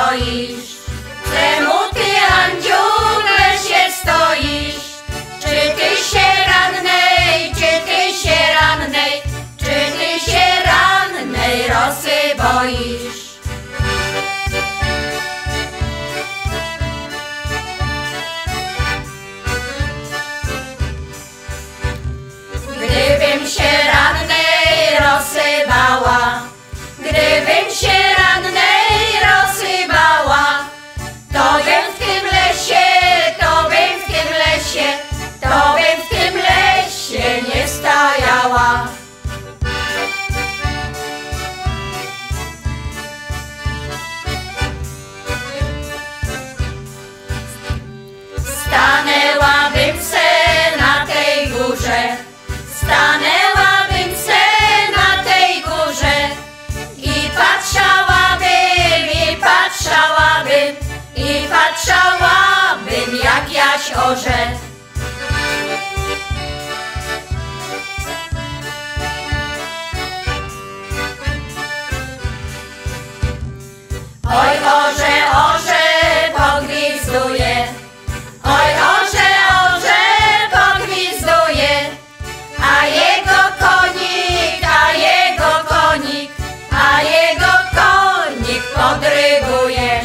boisz? Czemu ty, Andziu, w lesie stoisz? Czy ty się rannej, rosy boisz? Gdybym się rannej rosy bała, gdybym się rannej rosy bała, to bym w tym lesie, nie stajała. Stanęłabym se na tej górze, stanęłabym se na tej górze i patrzałabym, jak Jaś orze. Oj, orze, pogwizduje, oj, orze, pogwizduje, a jego konik podryguje.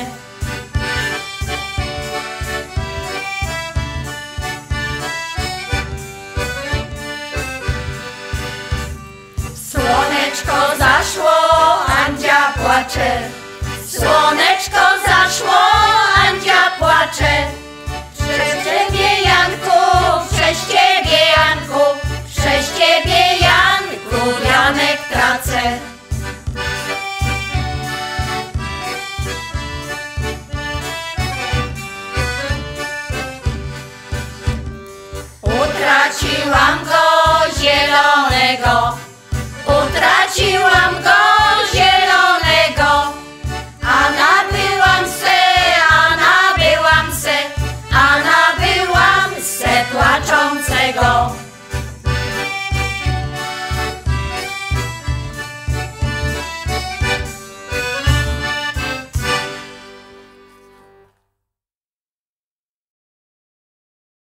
Słoneczko zaszło, Andzia płacze. Słoneczko zaszło, Andzia płacze. Przez ciebie, Janku, Janek tracę. Utraciłam go zielonego.